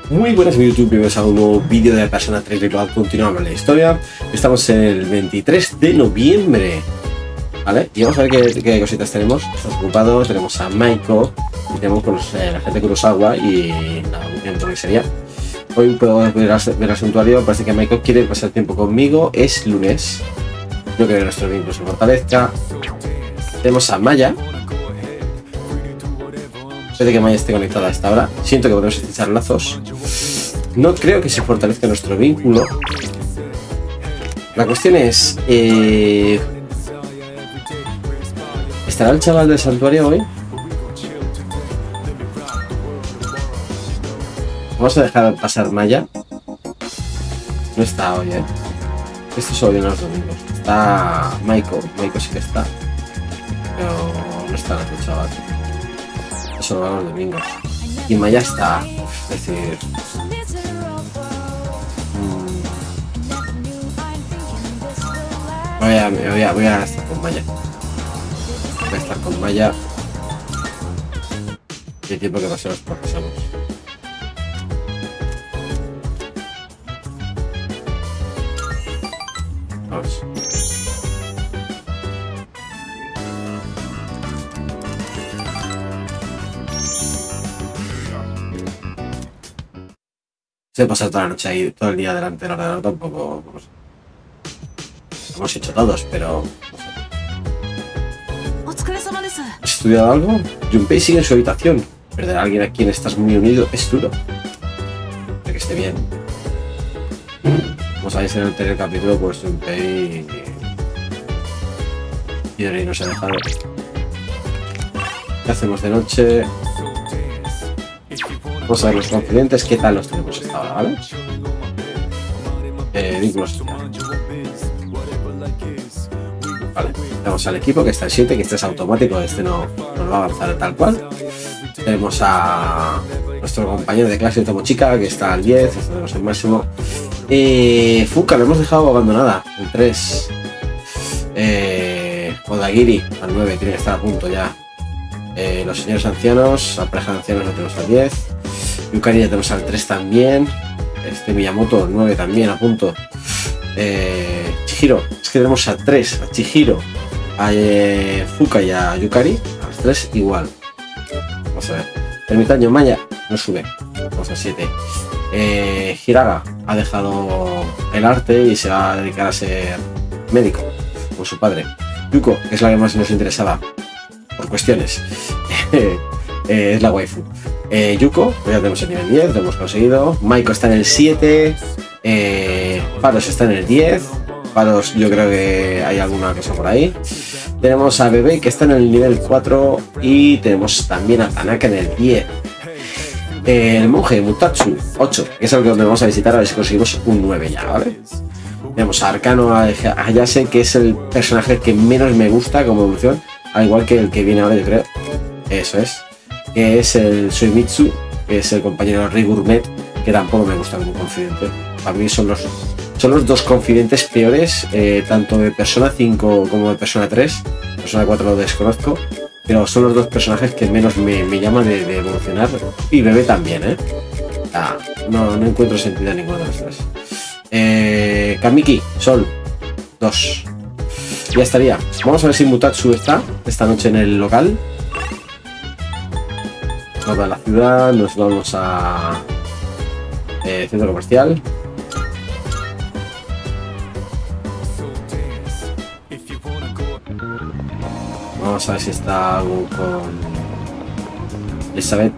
Muy buenas en YouTube, bienvenidos a un nuevo vídeo de Persona 3 Reloaded. Continuamos la historia. Estamos en el 23 de noviembre, ¿vale? Y vamos a ver qué cositas tenemos. Estamos ocupados, tenemos a Maiko y tenemos con la gente de Kurosawa y la unión que sería. Hoy puedo ver al santuario, parece que Maiko quiere pasar tiempo conmigo. Es lunes. Yo creo que nuestro vínculo se fortalezca. Tenemos a Maya. Puede que Maya esté conectada a esta hora. Siento que podemos estrechar lazos. No creo que se fortalezca nuestro vínculo. La cuestión es... ¿estará el chaval del santuario hoy? Vamos a dejar pasar Maya. No está hoy, ¿eh? Esto solo viene los domingos. Está Maiko. Maiko sí que está. Pero no está el otro chaval. Solo va los domingos. Y Maya está. Es decir... voy a estar con Maya. Voy a estar con Maya. Y el tiempo que pasemos pasamos. Vamos. Se pasar toda la noche ahí, todo el día delante del ordenador tampoco. No sé. Lo hemos hecho todos, pero. No sé. ¿Has estudiado algo? Junpei sigue en su habitación. Perder a alguien a quien estás muy unido es duro. Espero que esté bien. Como sabéis en el anterior capítulo, pues Junpei y Rey nos ha dejado. ¿Qué hacemos de noche? Vamos a ver los confidentes, qué tal los tenemos hasta ahora, ¿vale? Vínculos sociales. Vale, tenemos al equipo que está en 7, que este es automático, este no nos va a avanzar tal cual. Tenemos a nuestro compañero de clase de Tomochica, que está al 10, este tenemos el máximo. Fuka, lo hemos dejado abandonada, el 3. Odagiri, al 9, tiene que estar a punto ya. Los señores ancianos, la pareja de ancianos la tenemos al 10. Yukari ya tenemos al 3 también. Miyamoto, 9 también, a punto. Chihiro, es que tenemos a 3, a Chihiro, a Fuka y a Yukari, a los 3 igual. Vamos a ver. Ermitaño Maya no sube, vamos a 7. Hiraga ha dejado el arte y se va a dedicar a ser médico, con su padre. Yuko, que es la que más nos interesaba, por cuestiones. Es la waifu. Yuko, pues ya tenemos el nivel 10, lo hemos conseguido. Maiko está en el 7. Paros está en el 10. Paros, yo creo que hay alguna cosa por ahí. Tenemos a Bebe, que está en el nivel 4. Y tenemos también a Tanaka en el 10. El monje Mutatsu, 8, que es el que vamos a visitar a ver si conseguimos un 9 ya, ¿vale? Tenemos a Arcano Ayase, que es el personaje que menos me gusta como evolución, al igual que el que viene ahora, yo creo. Eso es. Que es el Soimitsu, que es el compañero de Rey Gourmet, que tampoco me gusta como confidente. Para mí son los dos confidentes peores, tanto de Persona 5 como de Persona 3. Persona 4 lo desconozco, pero son los dos personajes que menos me llaman de evolucionar. Y Bebé también, ¿eh? No encuentro sentido en ninguno de los tres. Kamiki, Sol, 2. Ya estaría. Vamos a ver si Mutatsu está esta noche en el local. Nos va a la ciudad, nos vamos a centro comercial. Vamos a ver si está algo con Elizabeth.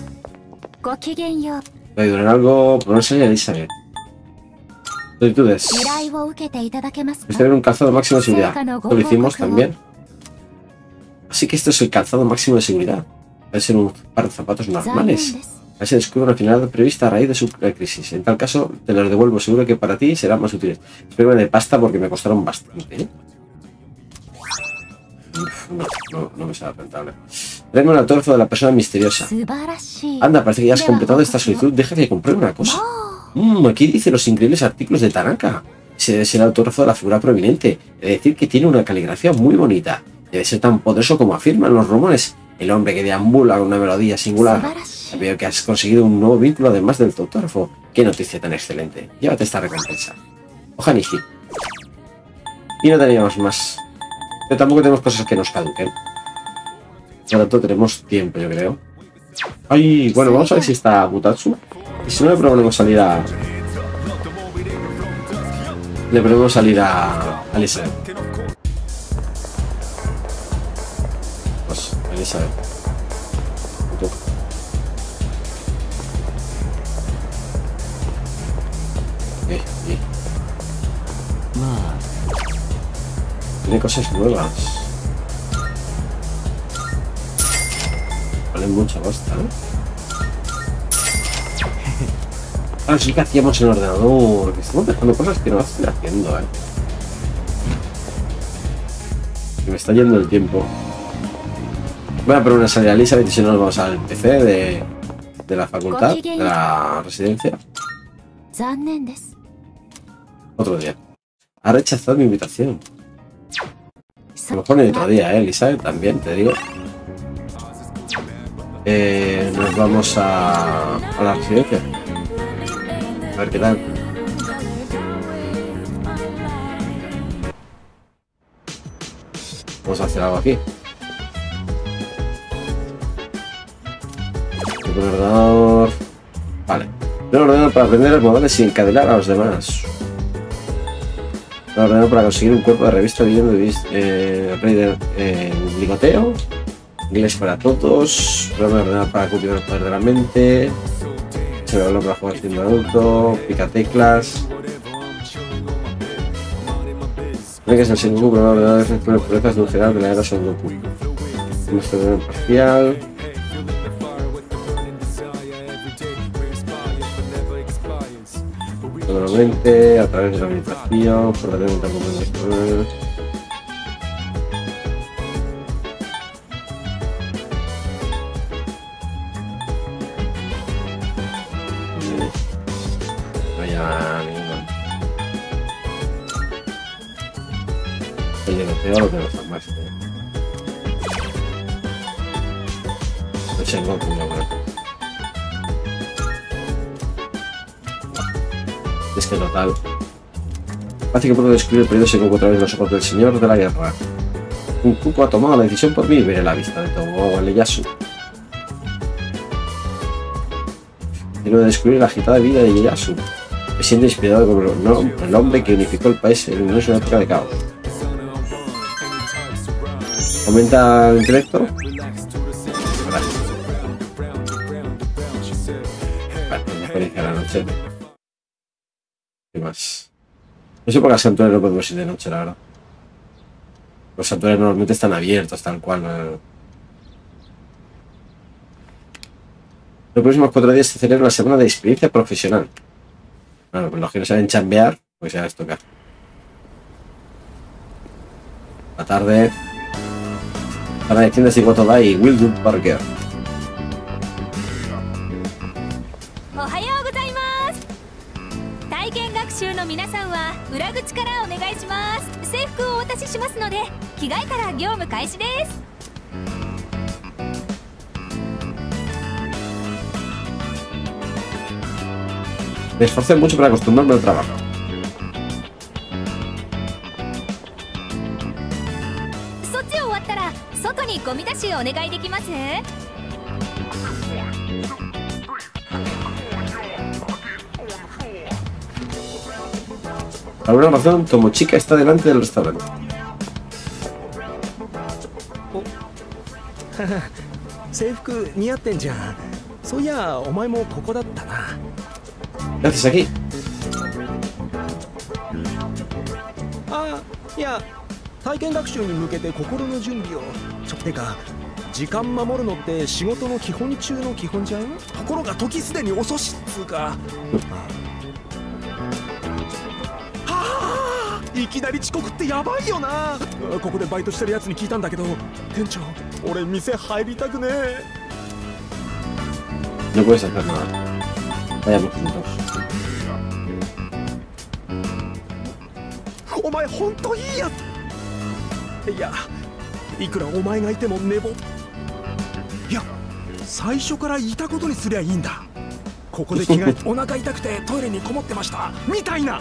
Puede durar algo, pero no sé Elizabeth. Solicitudes. Pues tener un calzado máximo de seguridad. Lo hicimos también. Así que esto es el calzado máximo de seguridad. Puede ser un par de zapatos normales. A ver si descubre una finalidad prevista a raíz de su crisis. En tal caso, te los devuelvo. Seguro que para ti serán más útiles. Espero de pasta porque me costaron bastante, ¿eh? No me sale rentable. Tengo un autógrafo de la persona misteriosa. Anda, parece que ya has completado esta solicitud. Deja que compruebe una cosa. Aquí dice los increíbles artículos de Tanaka. Ese debe ser el autógrafo de la figura prominente. Es decir, que tiene una caligrafía muy bonita. Debe ser tan poderoso como afirman los rumores. El hombre que deambula con una melodía singular. Veo que has conseguido un nuevo vínculo además del autógrafo. ¡Qué noticia tan excelente! Llévate esta recompensa. Ojaniji. Y no teníamos más. Pero tampoco tenemos cosas que nos caduquen. Por lo tanto, tenemos tiempo, yo creo. Ay, bueno, vamos a ver si está Butatsu. Y si no, le proponemos salir a... Le proponemos salir a Elizabeth. Pues, Elizabeth. Tiene cosas nuevas. Vale mucha pasta, ¿eh? Ahora sí que hacíamos en el ordenador. Que estamos dejando cosas que no las estoy haciendo, ¿eh? Que me está yendo el tiempo. Voy a poner una salida a Elizabeth y si no nos vamos al PC de la facultad, de la residencia. Otro día. Ha rechazado mi invitación. A lo mejor ni otro día, Elizabeth, también, te digo. Nos vamos a la residencia. A ver qué tal. Vamos a hacer algo aquí. Un ordenador. Vale. Un ordenador para aprender los modales y encadenar a los demás. Un ordenador para conseguir un cuerpo de revista de Reader ligoteo. Inglés para todos. Un ordenador para cultivar el poder de la mente. Se me para jugar siendo adulto. Pica teclas. Creo que es el Sengoku, pero un ordenador de purezas de un general de la era Sengoku. Un ordenador parcial. Nuevamente, a través de la meditación, por la mente argumental. No hay ningún. El ligoteo lo tenemos más. El Sengoku, no, bueno. Es que total. Parece que puedo descubrir el periodo Sengoku a través de los ojos del señor de la guerra. Un Kuko ha tomado la decisión por mí y veré la vista de Tomogawa Ieyasu. Quiero descubrir la agitada vida de Ieyasu. Me siento inspirado como el hombre que unificó el país en una época de caos. ¿Aumenta el intelecto? Vale, mejor iniciar la noche. ¿Qué más? No sé por qué las santuarios no podemos ir de noche, la verdad. Los santuarios normalmente están abiertos, tal cual. Los próximos 4 días se celebra la semana de experiencia profesional. Bueno, pues los que no saben chambear, pues ya les toca. La tarde. Para de tiendas y Gotobai y Wildwood Parker. Me esforcé mucho para acostumbrarme al trabajo. Por alguna razón, Tomochika está delante del restaurante. ¿Qué haces aquí? No puedes hacer nada. Vayamos juntos. 最初からいたことにすりゃいいんだ。ここで着替えてお腹痛くてトイレにこもってましたみたいな。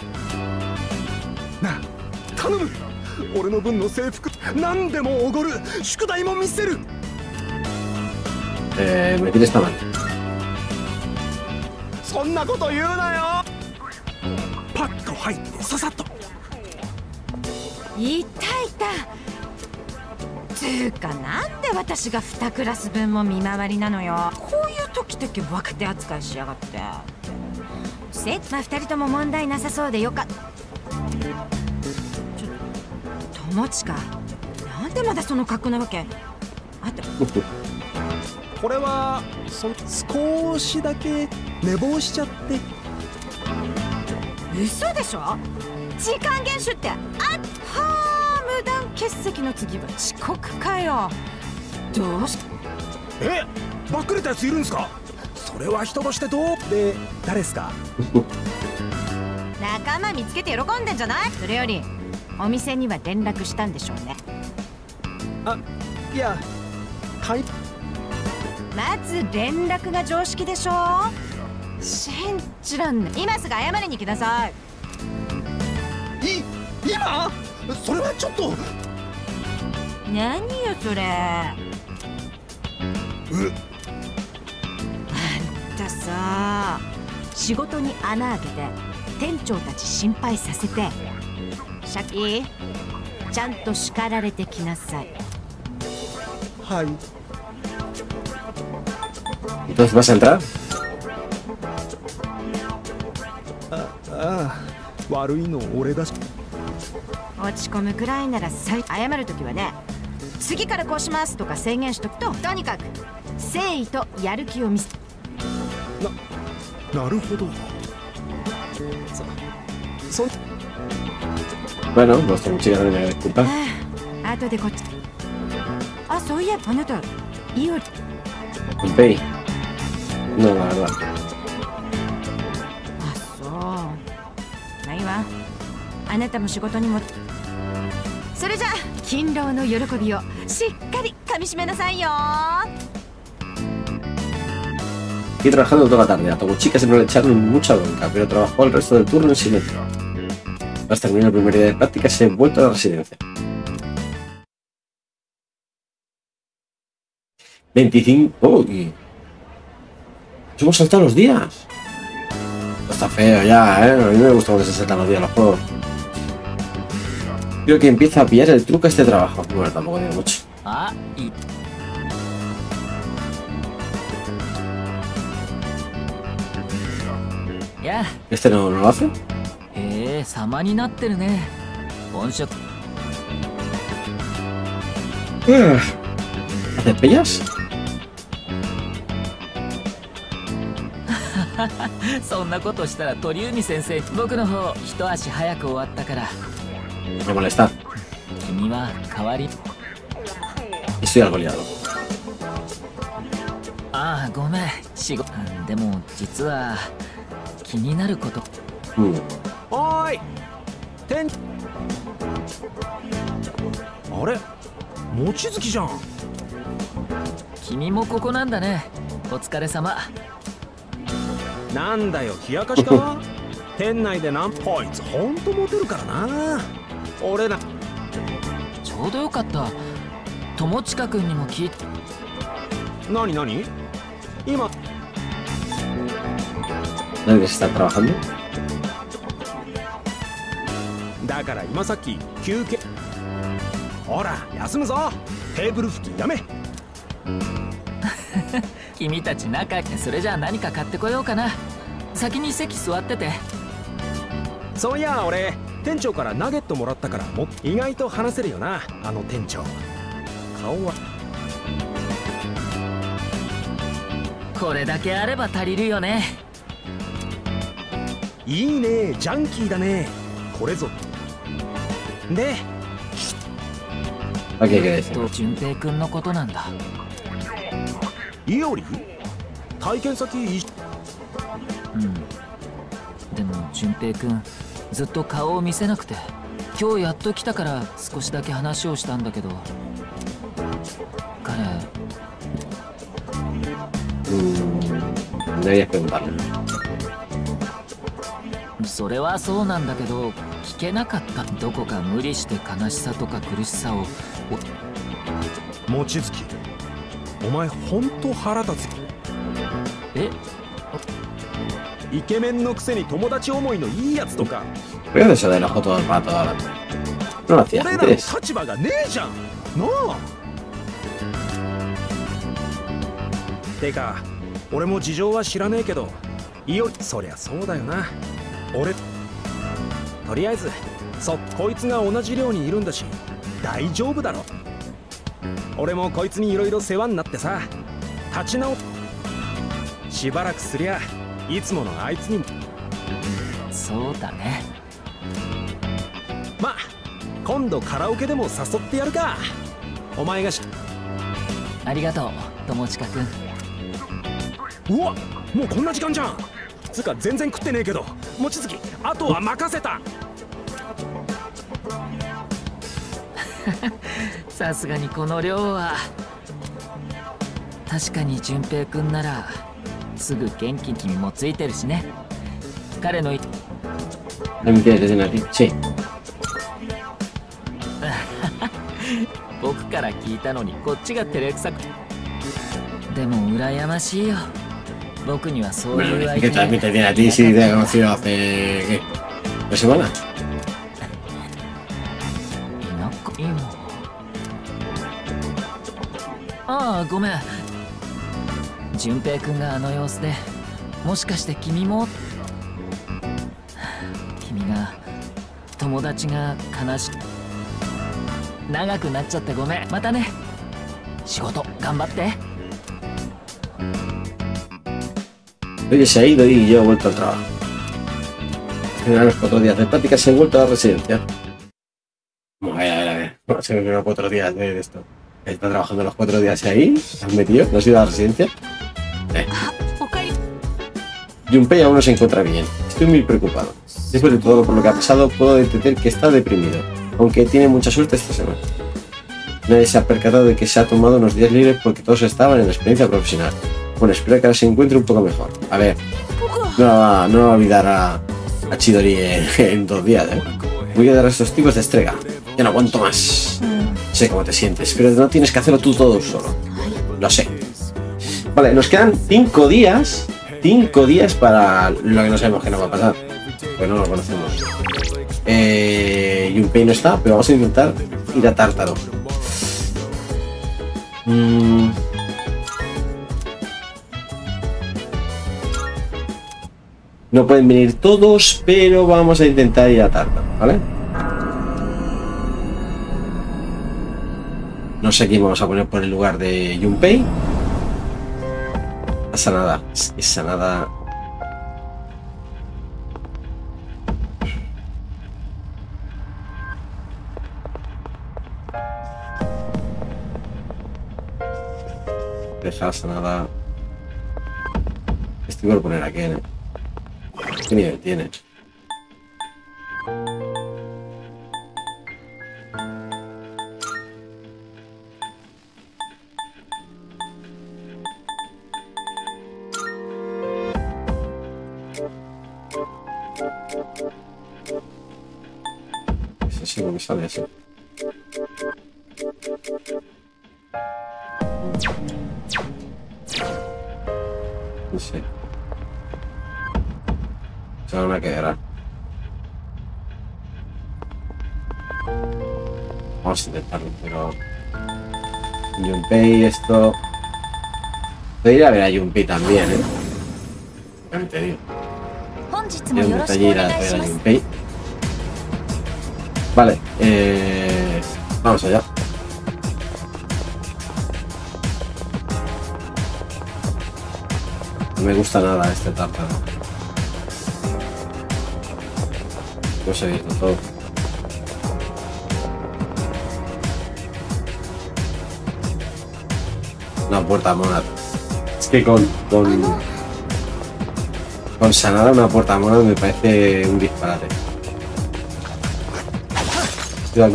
なあ頼む、俺の分の制服何でもおごる、宿題も見せる。 Me tienes esta mal. そんなこと言うなよ。パッと入ってささっと。 いたいた。つうかなんで私が2クラス分も見回りなのよ。こういう時だけ若手扱いしやがって。まあ2人とも問題なさそうでよかった。友近、なんでまだその格好なわけ。あとこれは少しだけ寝坊しちゃって。 嘘でしょ。時間厳守ってあっはあ、無断欠席の次は遅刻かよ。どうしバックれたやついるんすか。それは人としてどうで誰っすか。 仲間見つけて喜んでんじゃない。それよりお店には連絡したんでしょうね。 あ、いやまず連絡が常識でしょ。信じらんない。今すぐ謝りに来なさい。 今それはちょっと。 何よそれ。あんたさ、仕事に穴開けて店長たち心配させてシャキちゃんと叱られてきなさい。 はい。 Entonces vas a entrar. 悪いの俺だし。 落ち込むくらいなら謝るときはね、次からこうしますとか宣言しとくと、とにかく誠意とやる気を見せ。 なるほど。 Bueno, pues tengo que darle disculpas. 後でこっち。あ、そういえばあなたいおり。 Pay. No, la verdad. あ、そう。まあいいわ。あなたも仕事にも。それじゃあ勤労の喜びをしっかりかみしめなさいよ。 He trabajado toda la tarde. A Tomochika siempre le echaron mucha bronca, pero trabajó el resto del turno en silencio. Tras terminar el primer día de práctica, se ha vuelto a la residencia. 25. ¡Uy! ¡Nos hemos saltado los días! No está feo ya, ¿eh? A mí me gusta cuando se saltan los días los juegos. Creo que empieza a pillar el truco a este trabajo. Bueno, tampoco digo mucho. ¿Este no lo hace? 様になってるね。本職。 ¿Haces pellas? そんなことしたら鳥海先生、僕の方一足早く終わったから。 Me molesta. 君は代わり。 Estoy algo liado. ああ、ごめん。でも実は気になること。 おーい。あれ、望月じゃん。 君もここなんだね。お疲れ様。 なんだよ、冷やかしか。店内でこいつほんとモテるからな。俺らちょうどよかった。友近くんにも聞いて。 何今 ¿Nadie que se está trabajando? だから今さっき休憩。ほら休むぞ。テーブル拭きやめ。 君たち仲良くて、それじゃあ何か買ってこようかな。先に席座ってて。 そういや俺店長からナゲットもらったから、も意外と話せるよな、あの店長。顔はこれだけあれば足りるよね。 いいね、ジャンキーだね。これぞ。で順平くんのことなんだ。 いおり体験先でも順平くんずっと顔を見せなくて、今日やっと来たから少しだけ話をしたんだけど、彼 Deberías preguntarle. それはそうなんだけど聞けなかった。どこか無理して悲しさとか苦しさを。 望月、お前ほんと腹立つ。 え、 イケメンのくせに友達思いのいいやつとか。 Pero eso de los fotos del pato ahora. No lo hacía 俺らの antes. 立場がねえじゃんなあ。てか俺も事情は知らねえけど、いよそりゃそうだよな。俺とりあえずこいつが同じ寮にいるんだし大丈夫だろ。俺もこいつにいろいろ世話になってさ、立ち直しばらくすりゃいつものあいつに。 そうだね。 まあ今度カラオケでも誘ってやるか。お前がありがとう友近くん。 うわ、もうこんな時間じゃん。つうか全然食ってねえけど、望月あとは任せた。 さすがにこの量は。確かに淳平くんならすぐ元気に君もついてるしね。彼の ¿Me quieres decir aquí? Sí. 僕から聞いたのにこっちが照れくさく。でも羨ましいよ。僕にはそういう ¿Qué tal? Me te tiene a ti si te he conocido hace. ¿Qué? ¿2 semanas? 仲いいもん。ああごめん。淳平くんがあの様子でもしかして君も。君が友達が悲し長くなっちゃってごめん。またね。仕事頑張って。 Oye, se ha ido y yo he vuelto al trabajo. En los 4 días de prácticas he vuelto a la residencia. Vamos a ver. No sé, que no 4 días de esto. Está trabajando los 4 días ahí. ¿Te has metido? ¿No has ido a la residencia? Junpei aún no se encuentra bien. Estoy muy preocupado. Después de todo por lo que ha pasado, puedo detectar que está deprimido. Aunque tiene mucha suerte esta semana. Nadie se ha percatado de que se ha tomado unos días libres porque todos estaban en la experiencia profesional. Bueno, espero que ahora se encuentre un poco mejor. A ver, no va a olvidar a Chidori en 2 días, ¿eh? Voy a dar a estos tipos de estrega. Ya no aguanto más. Sé cómo te sientes, pero no tienes que hacerlo tú todo solo. Lo sé. Vale, nos quedan 5 días. 5 días para lo que no sabemos que nos va a pasar. Pues no lo conocemos. Junpei no está, pero vamos a intentar ir a Tártaro. No pueden venir todos, pero vamos a intentar ir a Tártaro, ¿vale? No sé quién vamos a poner por el lugar de Junpei. A Sanada. Es que Sanada... Deja a Sanada... Estoy por poner aquí, ¿eh? ¿Qué nivel tiene? Ese sí me sale así. No sé. Se van a quedar. Vamos a intentarlo, pero... Junpei, esto... Podría ir a ver a Junpei también, ¿eh? Realmente digo. Hay un detalle ir a ver a Junpei. Vale, vamos allá. No me gusta nada este Tártaro. No se ha visto todo. Una puerta monad. Es que con Sanada una puerta monad me parece un disparate. Cuidado.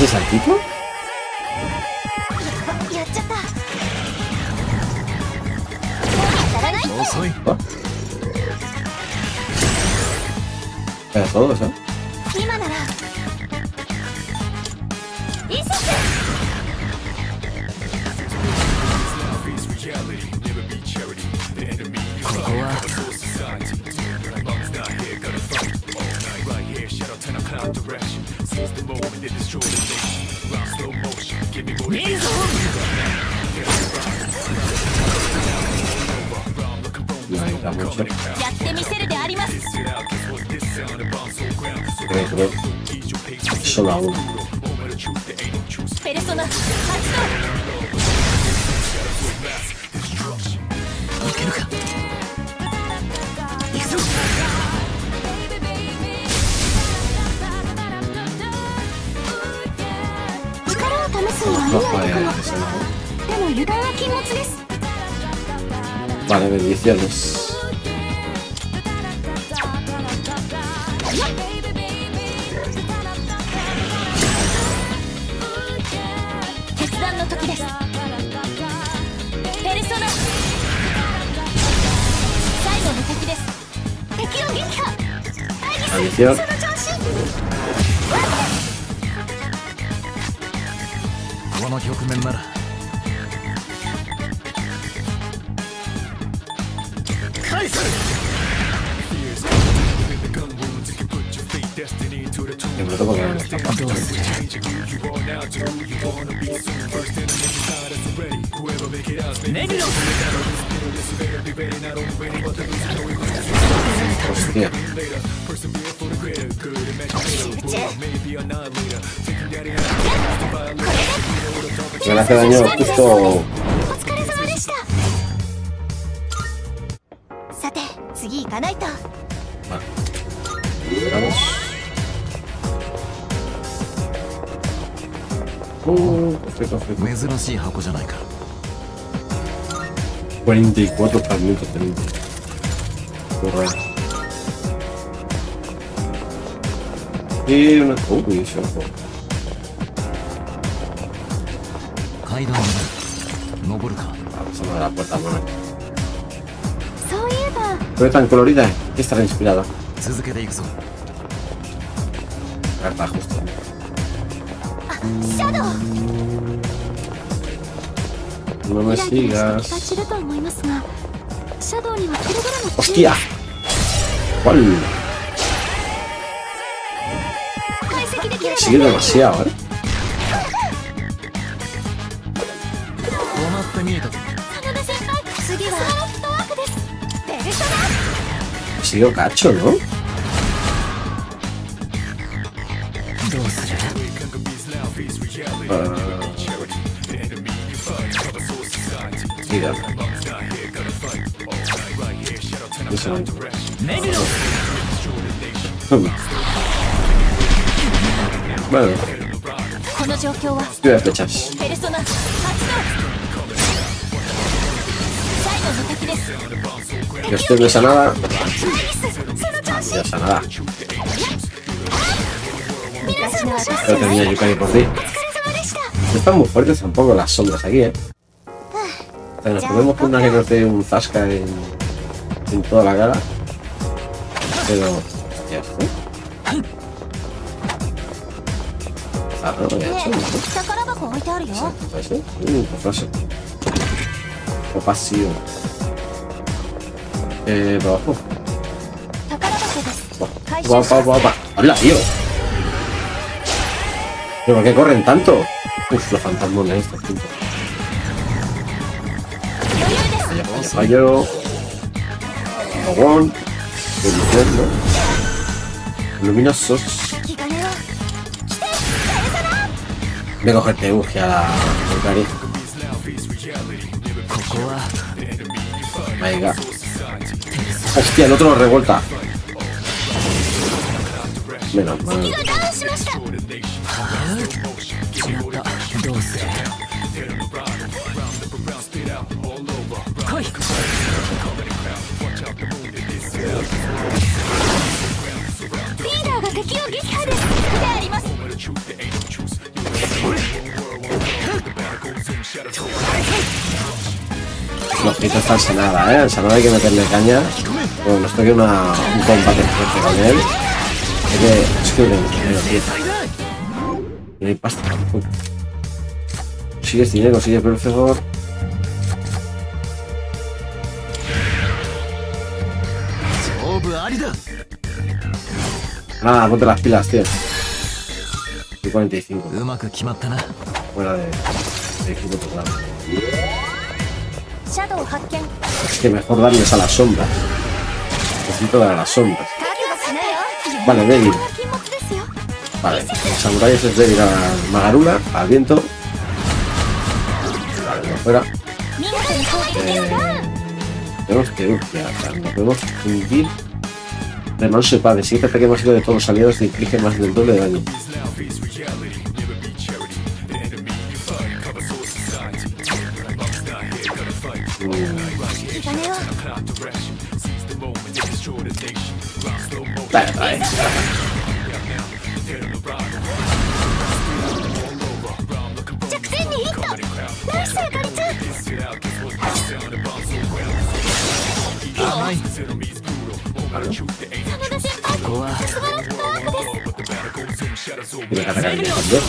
¿Ese saltito? やっちゃった。 遅い。 Era todo eso. 今ならいいっす。 ここは見るぞ。 Me ayuda mucho. やってみせるであります。 Creo. Solo a uno. ペルソナ発いけるか。行くぞ。 動。力を試すには No いい相手 joder, かも。 ese no. でも油断は禁物です。 Vale, bendiciones. 決断の時です。ペルソナ最後の敵です。敵を撃破。 Maldición. その調子。 この局面なら返す。 Me pregunto por qué no me está どうする。ネビロ。 Hostia. Me le hace daño justo. お疲れ様でした。さて次行かないと。 Esperamos. Perfecto. 珍しい箱じゃないか。 44 fragmentos tenemos. Correcto. Y una. Uy, eso no puedo. 階段に登るか。 Vamos a abrir la puerta, bueno. そういえば Pero tan colorida, que estará inspirada. 続けていくぞ。 Carta justo. シャドウ。 No me 開いてる人が sigas. 散ると思いますが、シャドウにはキログラム ¡Hostia! ¿Cuál? 解析できれば。 Sigue demasiado, ¿eh? 止まって見えたぞ。 真田先輩、次はフットワークです。ペルソナ。 Sigue cacho, ¿no? どうする。 Sigue. Eso no. ネビロ。 Bueno, この状況は estoy de flechas. ペルソナ発動。最後の敵です。 Yo estoy de sanada. ナイス。その調子。 Ya sanada. 皆さんの勝 Pero tenía Yukari por ti. お疲れ様でした。 No están muy fuertes tampoco las sombras aquí, ¿eh? O sea, nos podemos poner que nos dé un zasca en toda la cara. Pero... Hostia, ¿eh? Ah, no, ya he hecho, ¿no? 宝箱置いてあるよ。 ¿Sabes? Pues eso. O pasivo. Para abajo. 宝箱です。回収 Guapa, guapa. ¡Habla, tío! ¿Pero por qué corren tanto? Uf, los fantasmones estos, punto. 余裕です。 Fallo. Dragón. Bendición, ¿no? Luminosos. 気兼ねを。 Voy a cogerte urge a la Yukari. ここは Venga. Hostia, el otro lo revuelta. Menos mal. 敵がダウンしました。 違った。どうする。来い。 リーダーが敵を撃破です。であります。 flojito está Ensenada, ¿eh? Ensenada hay que meterle caña. Bueno, nos toque un combate fuerte con él. Es que me dieta. Y no hay pasta tampoco. Consigues dinero, consigues Belfegor. Ah, ponte las pilas, tío. Y 45. Fuera de equipo total. Es que mejor darles a las sombras. Necesito dar a las sombras. Vale, débil. Vale, el samurái es débil a la Magarula, al viento. Vale, no fuera. Tenemos que no podemos hundir. No se padre, si este ataque básico de todos los aliados te inflige más del doble de daño. Vale. Tiene que atacar bien también,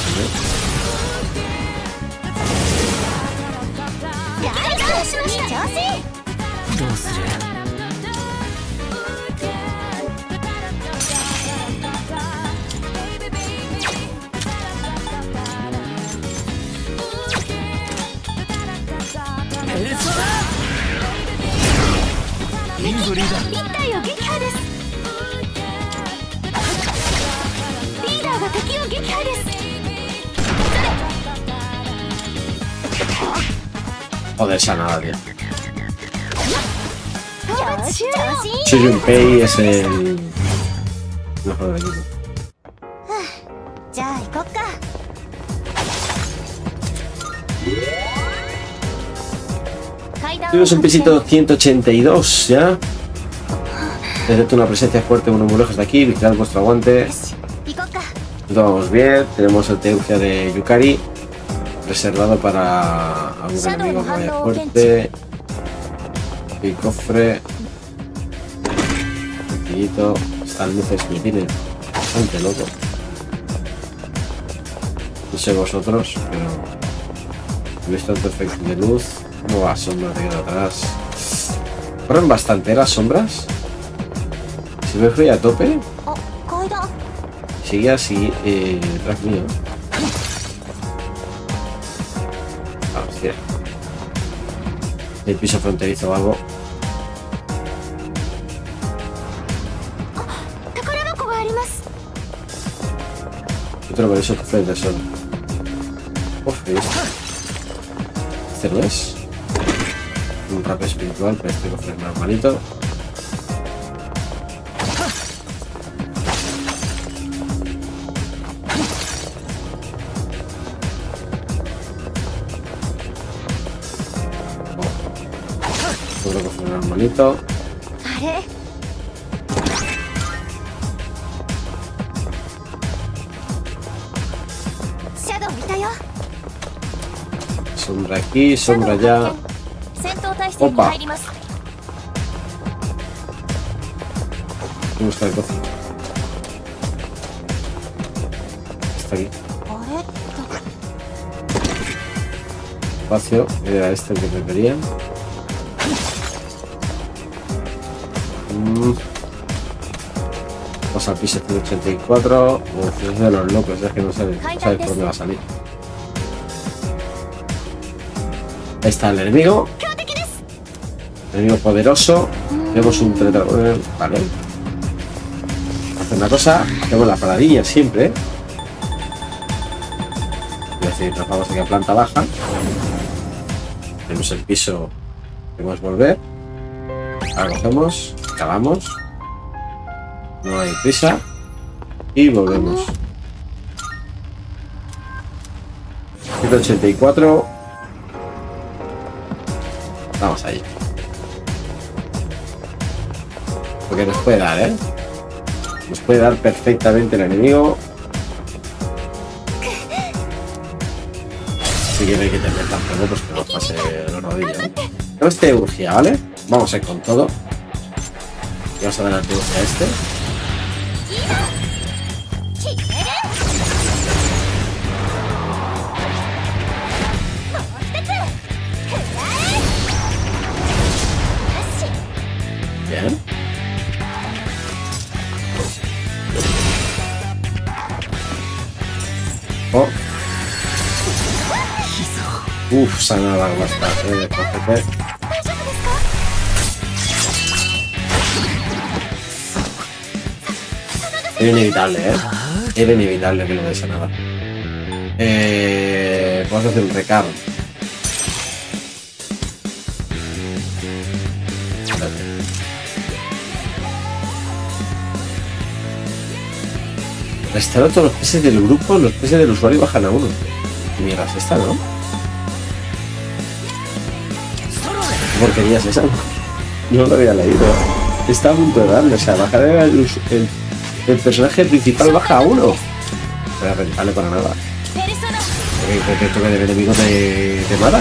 Joder, esa nada, tío. Xu Junpei es el mejor del equipo. Tuvimos un pisito 182 ya. Detecto una presencia fuerte uno muy lejos de aquí. Vigilad vuestro aguante. Vamos bien. Tenemos el Teucia de Yukari reservado para algún enemigo que vaya fuerte. Y cofre. Pequeñito. Estas luces me tienen bastante loco. No sé vosotros, pero he visto tanto efecto de luz. ¿Cómo va? Sombras de quedar atrás. Corren bastante las sombras. Si me fui a tope. Sigue así detrás mío. Ah, hostia. El piso fronterizo o algo. Otro por eso cofre de sol. Uf, este no es. Un rap espiritual, pero este cofre es normalito. Otro cofre normalito. Sombra aquí, sombra allá. Opa. Voy a buscar el cofre. Está aquí. Espacio. Era este el que me querían. Vamos al piso 184. O de los locos, es que no sabes por dónde va a salir. Ahí está el enemigo. Enemigo poderoso. Tenemos un Tetragon. Vale. Hacer una cosa. Hacemos la paradilla siempre. Es decir, nos vamos aquí a planta baja. Tenemos el piso. Podemos volver. Ahora cogemos. Acabamos. No hay prisa. Y volvemos. 184. Vamos ahí. Porque nos puede dar, ¿eh? Nos puede dar perfectamente el enemigo. Así que no hay que tener tampoco pues que nos pase la rodilla, ¿no? Tengo este urgía, ¿vale? Vamos a ir con todo. Y vamos a dar el urgía a este. Bien. Oh. Uf, sanada bastante, cógete. Era inevitable, Era inevitable que lo de sanada. Vamos a hacer un recargo. Restaura todos los peces del grupo, los peces del usuario bajan a 1. ¿Qué mierda es esta, no? ¿Qué porquería es esa? No lo había leído. Está a punto de darle, o sea, bajar el personaje principal baja a 1. No era rentable para nada. ¿Qué toque de enemigo te mata?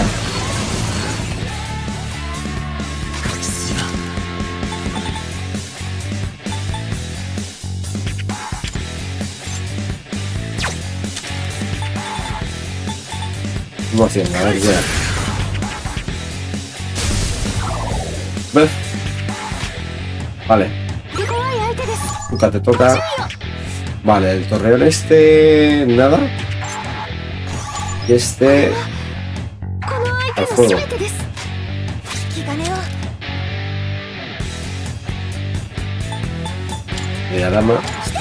Emoción, a ver, ya. Vale. Nunca te toca. Vale, el torreón este... nada. Y este... al fuego. Diadema.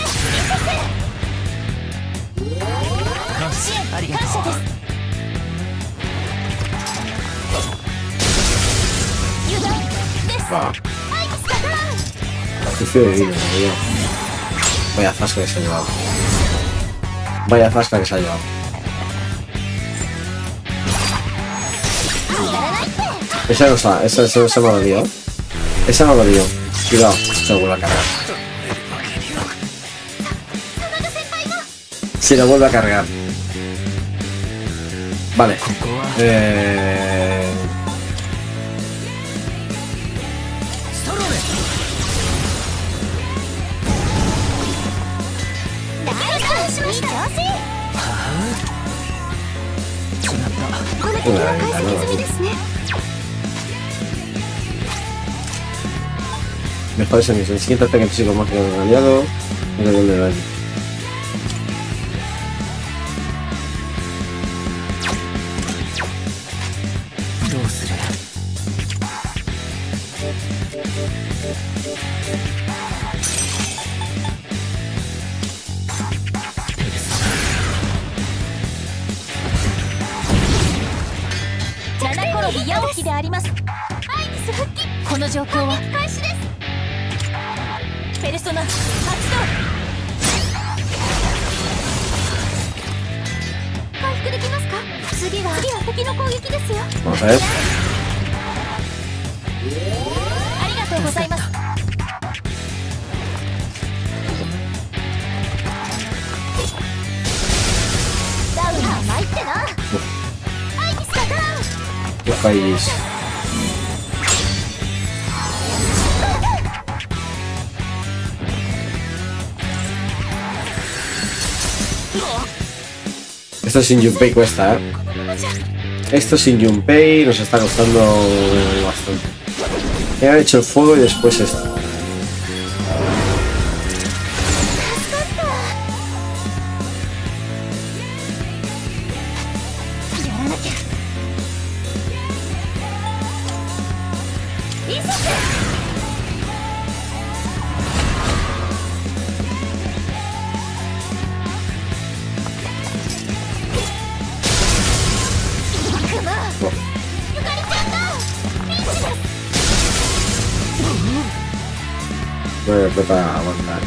Va. Juicio de vida, tío. Vaya zasca que se ha llevado. Vaya zasca que se ha llevado. Esa no se me lo dio. Esa no lo dio. Cuidado, se lo vuelve a cargar. Se lo vuelve a cargar. Vale. Mejor esa misión. Siguiente ataque físico mágico del aliado. Y le doble daño. Vamos a ver. ¿Qué país? Esto sin Junpei cuesta, Esto sin Junpei nos está costando bastante. Me han hecho el fuego y después esto. Voy a tratar de aguantar.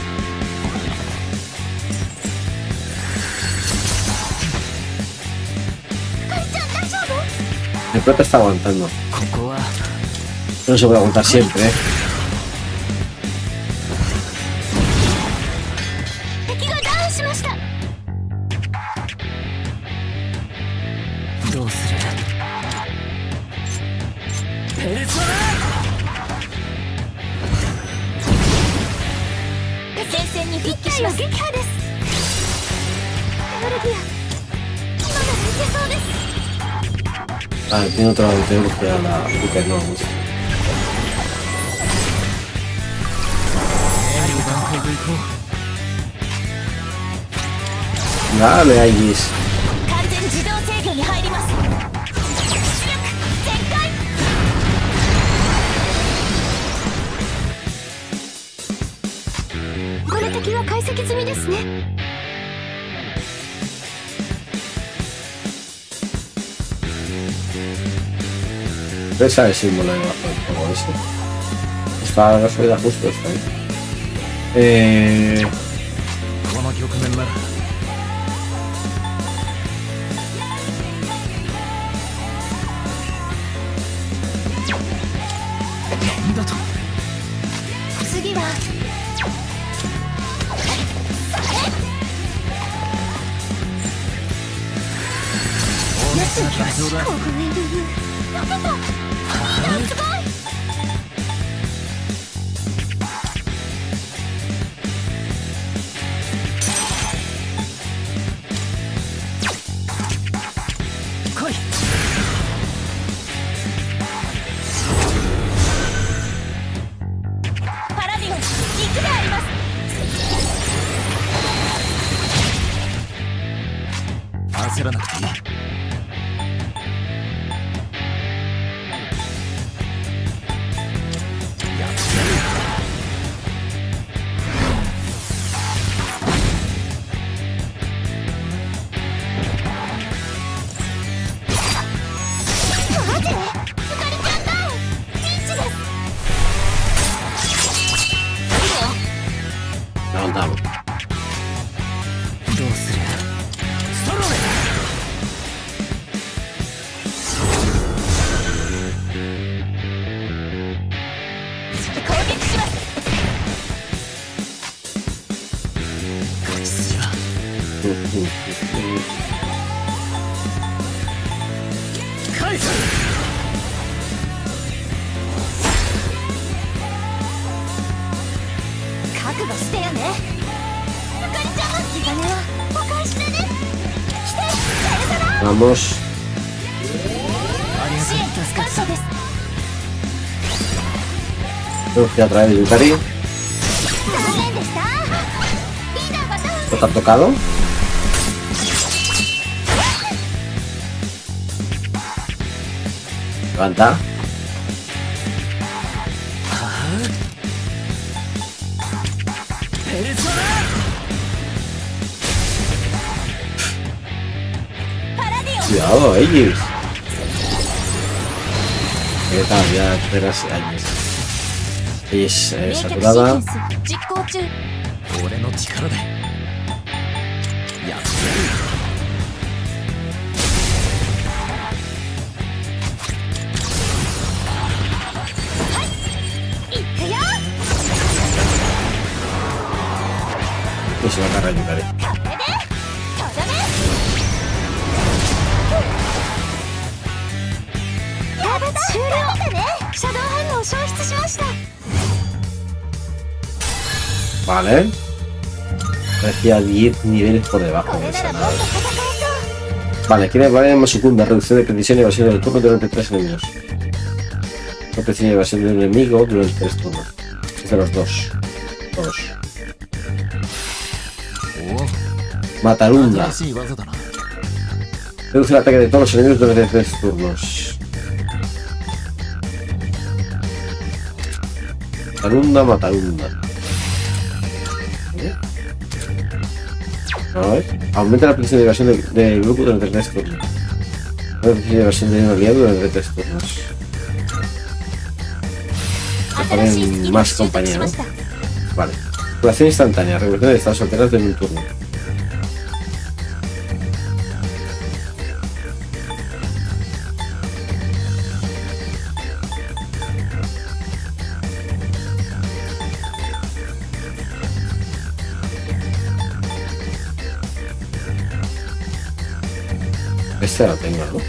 El prota está aguantando. No se puede aguantar siempre, 戦線に復帰します。撃破です。エオルギア、今ならいけそうです。 Ah, tiene otra teología la Yukari, no me gusta. Dale, Aegis. 完全自動制御に入ります。出力全開。この敵は解析済みですね。 Esa es el símbolo debajo del juego ese. Está la casualidad justo esta, ¿eh? この局面ならなんだと。 次は大きな緊張だ。 ここへルルロケットすごい。 来い。 パラディオン行くであります。 焦らなくていい。 Levantamos. どうする。ストロ攻撃します。 勝ち筋は返す。 覚悟してよね。ゆかりちゃんの気兼ねはお返しでね。来て、さよなら。 Vamos. 支援感謝です。 Teología otra vez de Yukari. 残念でした。リーダーがダウン。 ¿No te ha tocado? Levanta. ペルソナ。 パラディオン。 Cuidado, Aegis. ¿Qué tal? Ya esperas Aegis. Aegis 冷却シーケ saturada. ンス実行中。 俺の力でやっていくよ。 Y se va a cargar Yukari. これでとどめ。やった。終了。ね。シャドウ反応消失しました。 Vale. Parecía 10 niveles por debajo こ de れな esa らもっ nave. と戦えそう。 Vale, quiere variar más secunda, reducción de precisión y evasión del turno durante 3 enemigos. No precisión y evasión del enemigo durante 3 turnos. Es de los dos. Todos. お Matarunda. お、新しい技だな。 Reduce el ataque de todos los enemigos durante 3 turnos. Matarunda. ¿Eh? A ver. Aumenta la precisión de evasión del grupo durante 3 turnos. La precisión de evasión de un aliado durante 3 turnos. Se 新しいスキ ponen ルを más 習得 compañía, し ¿no? ました。 Vale. Curación instantánea. Revolución de estados alterados en un turno. Este lo tengo, ¿no?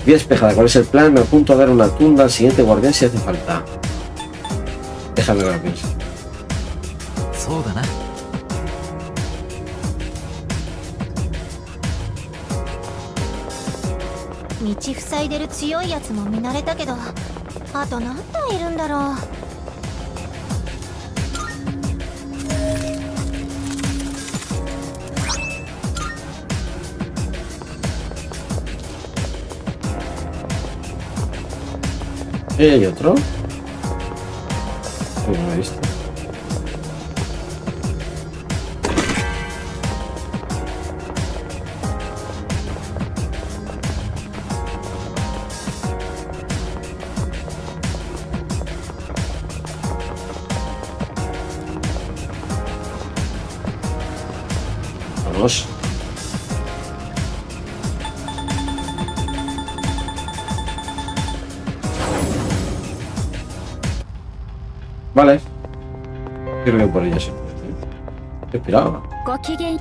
Vía despejada, ¿cuál es el plan? Me apunto a dar una tunda al siguiente guardián si hace falta. Déjame que lo piense. そうだな。 道塞いでる強いやつも見慣れたけど、あと何体いるんだろう。 ¿Hay otro? No lo he visto. Vamos. Vale. Creo que por ella sí. ¿Qué esperaba? ごきげん。依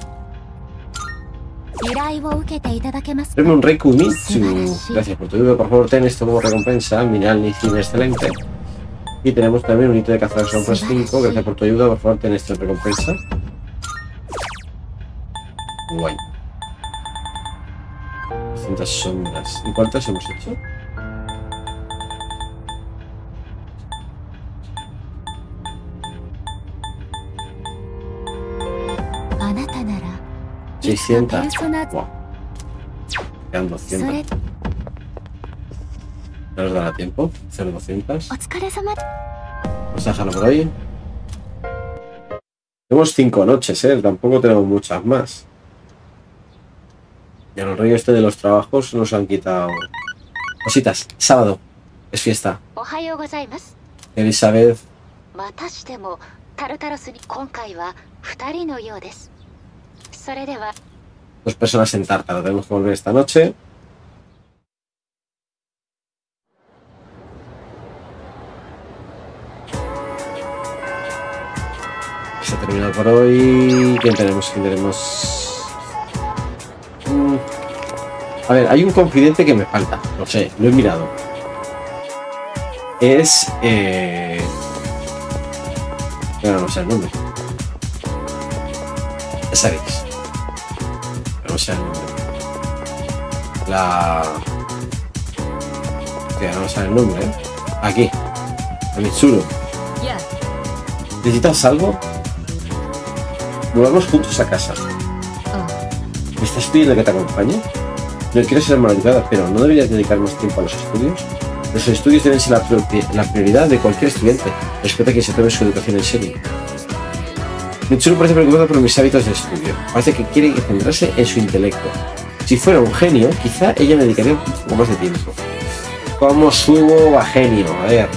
頼を受けていただけますか。 Premio un Reiku Mitsu. Gracias por tu ayuda. Por favor, ten esto como recompensa. Mineral Nicine excelente. Y tenemos también un hito de cazador sombras 5. Gracias por tu ayuda. Por favor, ten esto de recompensa. Guay. 200 sombras. ¿Y cuántas hemos hecho? $600. Wow. Quedan 200. No nos dará tiempo. Hacer 200. お疲れ様。 Vamos a dejarlo por hoy. Tenemos 5 noches, tampoco tenemos muchas más. Y el rollo este de los trabajos nos han quitado cositas. Sábado es fiesta. おはようございます。 Elizabeth. またしてもタルタロスに今回は2人のようです。それでは 2 personas en Tártaro. Tenemos que volver esta noche. Se ha terminado por hoy. ¿Quién tenemos? ¿Quién tenemos? A ver, hay un confidente que me falta. No sé, lo he mirado. Es... Pero no sé el nombre. Es Aris. Pero no sé el nombre. Hostia, no sé el nombre, Aquí. A Mitsuru. ¿Necesitas algo? Volvamos juntos a casa. ¿Me estás pidiendo que te acompañe? No quiero ser maleducada, pero ¿no deberías dedicar más tiempo a los estudios? Los estudios deben ser la prioridad de cualquier estudiante. Respeta que se tome su educación en serio. Mitsuru parece preocupado por mis hábitos de estudio. Parece que quiere centrarse en su intelecto. Si fuera un genio, quizá ella me dedicaría un poco más de tiempo. ¿Cómo subo a genio? A ver.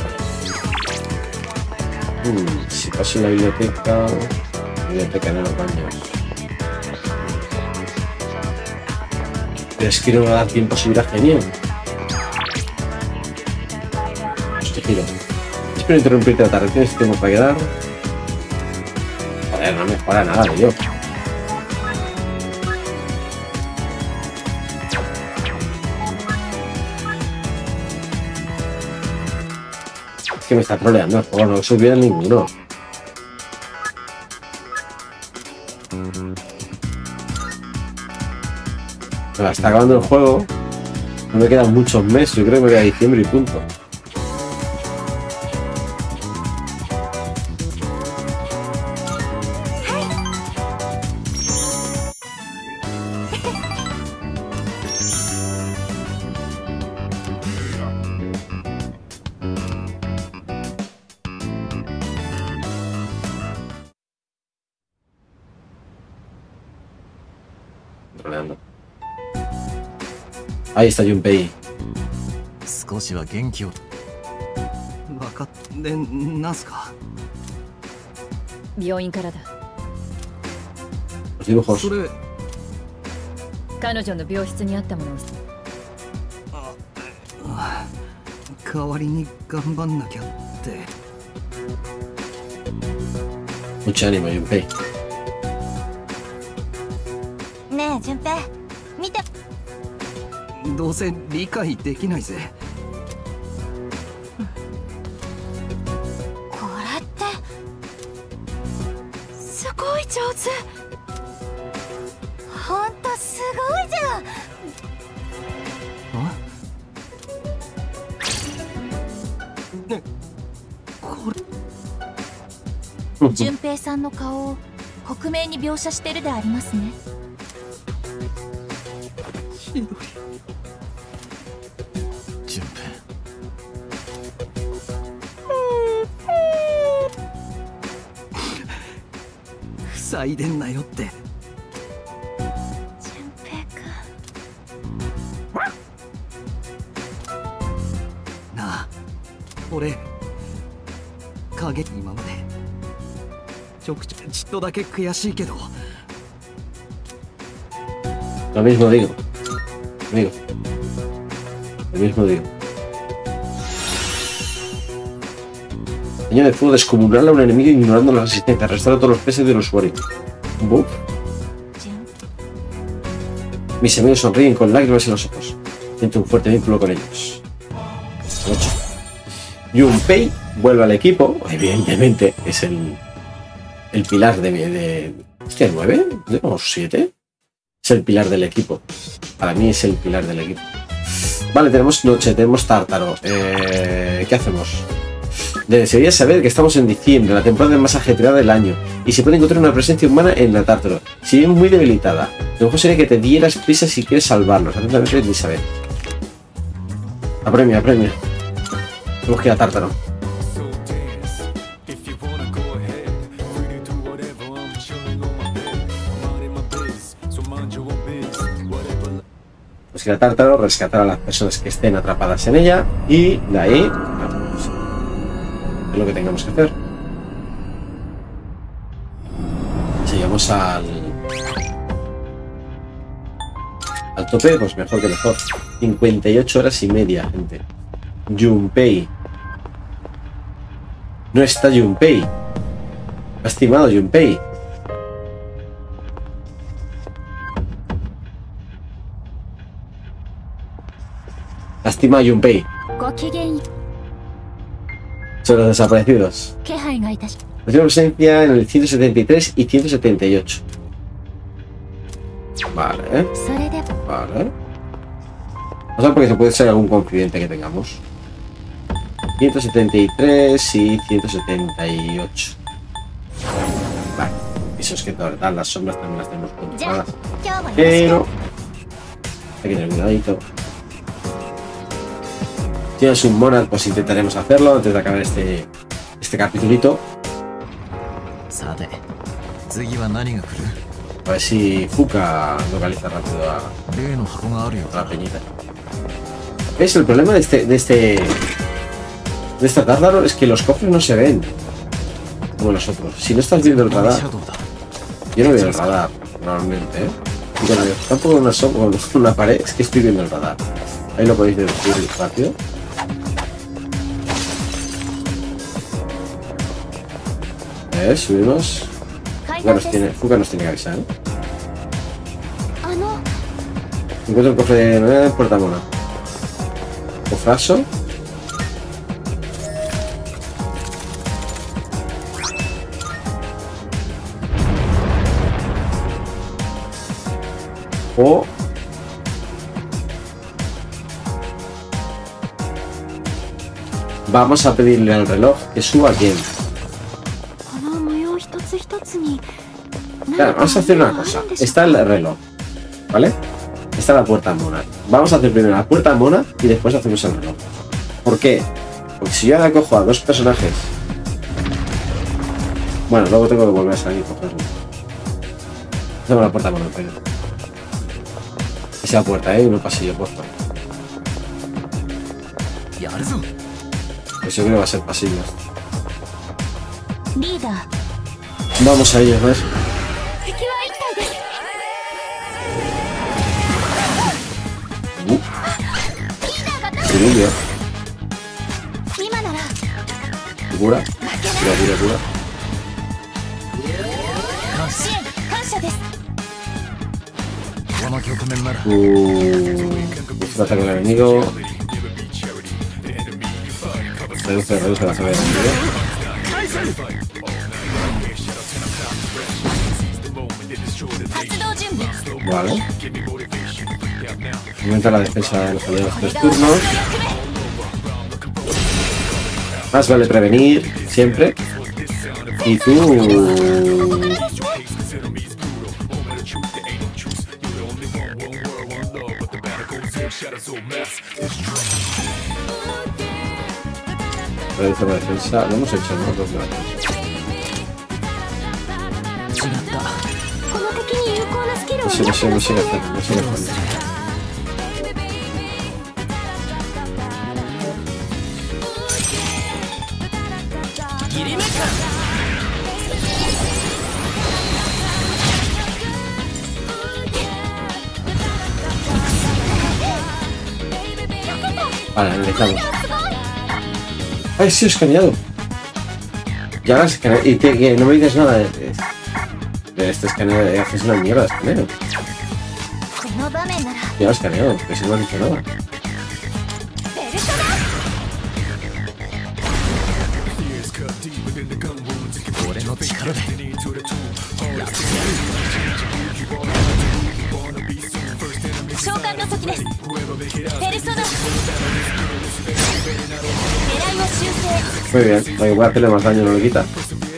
Si paso en la biblioteca... Biblioteca en los baños. Pero es que no me da tiempo a subir a genio. Hostia, giro. Espero interrumpirte la tarde. ¿Tienes tiempo para quedar? Joder, no me para nada, tío. Es que me está troleando el juego, no soy bien ninguno. Me está acabando el juego. No me quedan muchos meses, yo creo que me queda diciembre y punto. Ahí está Junpei. 少しは元気を。 分かってなんすか。 病院からだ。 Los dibujos. それ彼女の病室にあったものを。 代わりに頑張んなきゃって。 Mucho ánimo, Junpei. ねえ順平見て。 どうせ理解できないぜ。 これってすごい上手。ほんとすごいじゃん。 あね、これ順平さんの顔を克明に描写してるでありますね。 ひどい。 順平、 塞いでんなよって。 順平くん。 なあ、俺影今までちょっとだけ悔しいけど、 Lo mismo digo. Amigo. Lo mismo digo. Daño de fuego descomunal a un enemigo ignorando la resistencia. Restaura todos los peces del usuario. Buff. Mis amigos sonríen con lágrimas en los ojos. Siento un fuerte vínculo con ellos. 8. Junpei vuelve al equipo. Evidentemente es el pilar de ¿Hostia, 9? ¿O 7? Es el pilar del equipo. Para mí es el pilar del equipo. Vale, tenemos noche, tenemos tártaro. ¿Qué hacemos? Deberías saber que estamos en diciembre, la temporada más ajetreada del año, y se puede encontrar una presencia humana en la tártaro. Si bien muy debilitada, lo mejor sería que te dieras prisa si quieres salvarlos. Atentamente, Elizabeth. Apremia, apremia. Tenemos que ir a tártaro. Pues ir a tártaro, rescatar a las personas que estén atrapadas en ella, y de ahí vamos. Es lo que tengamos que hacer. Si llegamos al tope, pues mejor que mejor. 58 horas y media, gente. Junpei. No está Junpei. Estimado Junpei. Lastima a Junpei. Son los desaparecidos. Tiene presencia en el 173 y 178. Vale. Vale. No sé porque puede ser algún confidente que tengamos. 173 y 178. Vale. Eso es que de verdad las sombras también las tenemos controladas. Pero hay que tener cuidadito. Si tienes un Monad, pues intentaremos hacerlo antes de acabar este capitulito. A ver si Fuka localiza rápido a la peñita. ¿Ves? El problema de esta tártaro es que los cofres no se ven como los otros. Si no estás viendo el radar, yo no veo el radar normalmente, ¿eh? Y bueno, yo tampoco una pared, es que estoy viendo el radar. Ahí lo podéis deducir rápido. Subimos. Fuka nos tiene que avisar, ¿eh? Encuentro el cofre de portamona. Cofrazo. O vamos a pedirle al reloj que suba aquí. Claro, vamos a hacer una cosa. Está el reloj, ¿vale? Está la puerta mona. Vamos a hacer primero la puerta mona y después hacemos el reloj. ¿Por qué? Porque si yo ahora cojo a dos personajes, bueno, luego tengo que volver a salir y cogerlo. Hacemos la puerta mona primero. Esa puerta, un pasillo, por favor. Pues yo creo que va a ser pasillo. Vamos a ello, a ver. Diluvio. Cura. Cura. el ataque del enemigo. Reduce el ataque del enemigo. Vale. Aumenta la defensa de los aliados 3 turnos. Más vale prevenir siempre. Y tú... Reduce la defensa. Lo hemos hecho, ¿no? Dos de la defensa. No sigue haciendo. Vale, analizamos. ¡Ay, sí, he escaneado! Ya lo has escaneado. Y que no me dices nada de este escaneo. Haces una mierda de escaneo. Ya lo he escaneado, que si no has dicho nada. Muy bien, oye, voy a hacerle más daño, no le quita.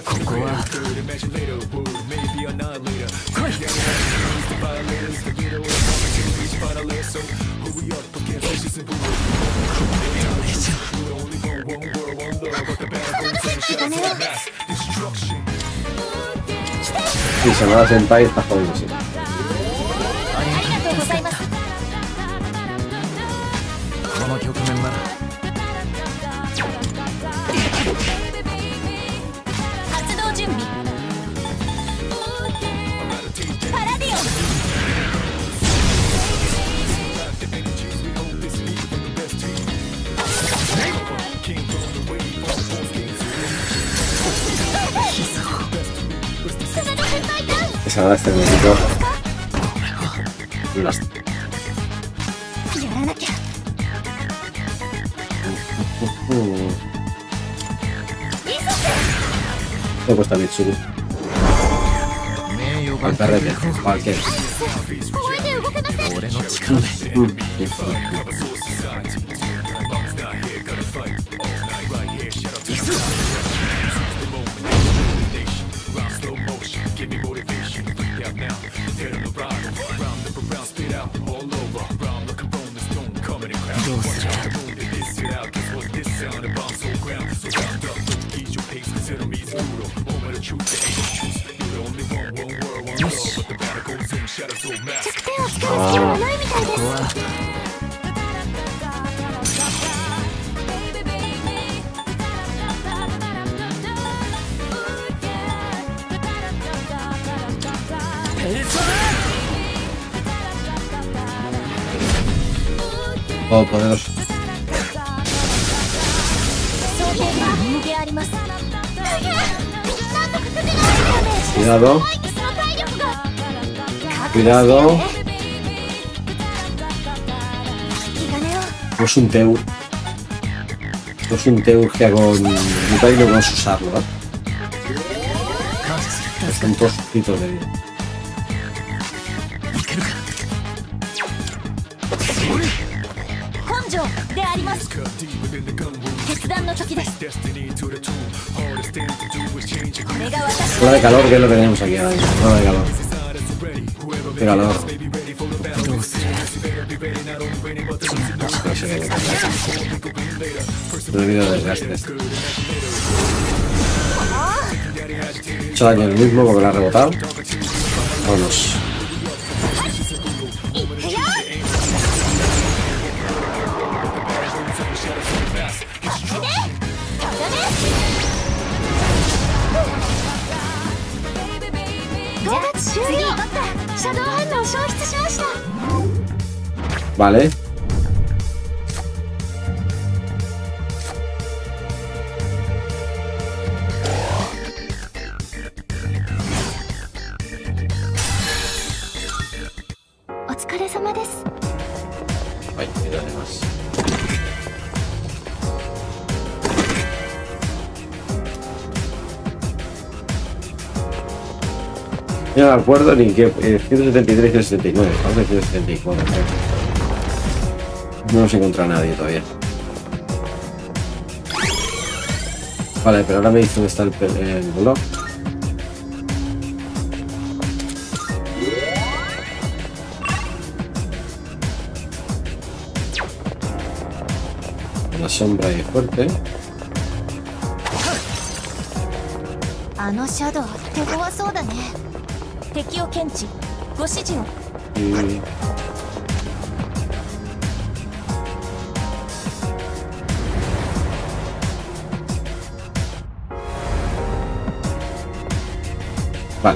Y se me va a sentar y está jodido, sí. Esa nada este necesito. ¿Qué cuesta Mitsuku? Al perrete, cualquier. Oh, poderoso. Cuidado. Cuidado. No es un Teur. No es un Teur que hago con Yukari, no vamos a usarlo, ¿verdad? Están todos suscritos de vida. Ola de calor, que es lo que tenemos aquí ahora mismo. Ola de calor. Qué calor. No sé qué. Debido a desgastes. He hecho daño el mismo porque lo ha rebotado. Vámonos. Vale. Ay, mira, además. Ya no me acuerdo ni qué. 173 y 179. Vamos a 174. No nos encuentra nadie todavía. Vale, pero ahora me dice dónde está el blog. La sombra y fuerte. あのシャドウ手強そうだね。敵を検知、ご指示を。 Y... Vale.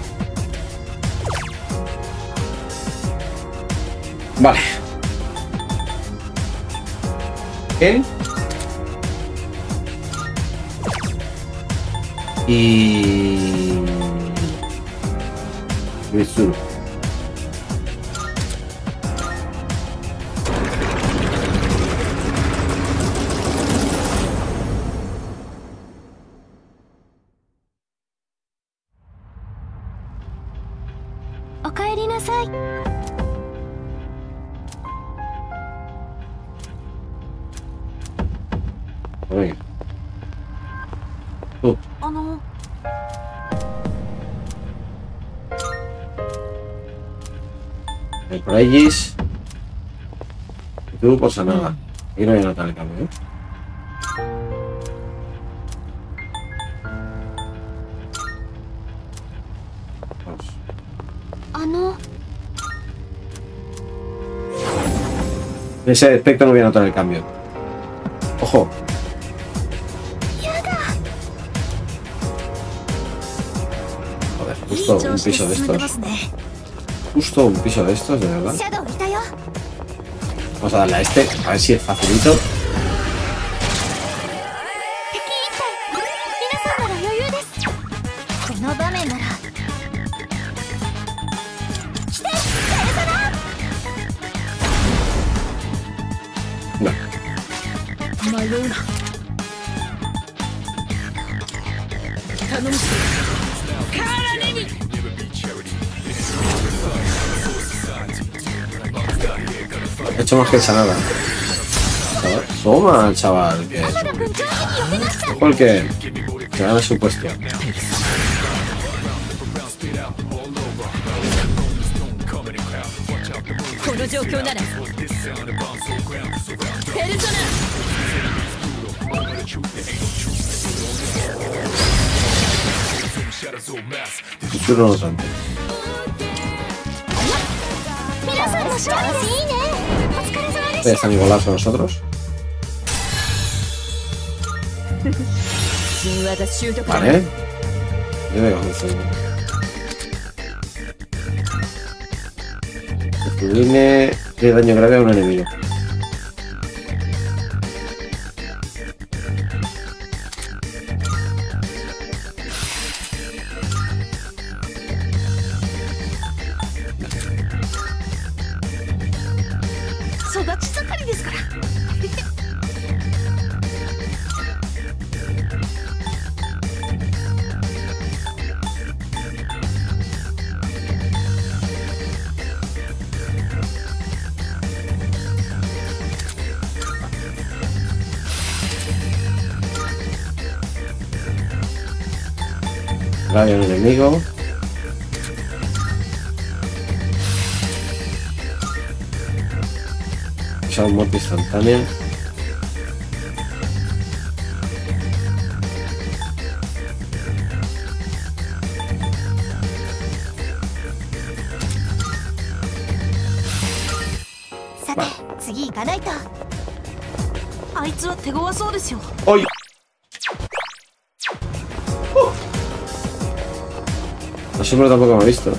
Vale. Él. Y... Mitsu. おかえりなさい。 Venga. Tú. Por ahí Gis. Y tú pasa nada. Aquí no voy a notar el cambio, ¿eh? Vamos. En ese aspecto no voy a notar el cambio. Ojo. Joder, justo un piso de estos. Justo un piso de estos, de verdad. Vamos a darle a este, a ver si es facilito. No. He hecho más que sanada. Toma, chaval, que ojo el que gana su puesto. Turno no tanto. Ya están igualados a nosotros. Vale. Yo me cojo el segundo. Fluine de daño grave a un enemigo. Hay un enemigo. Usa un muerte instantánea. ¡Ay! La sombra tampoco me ha visto.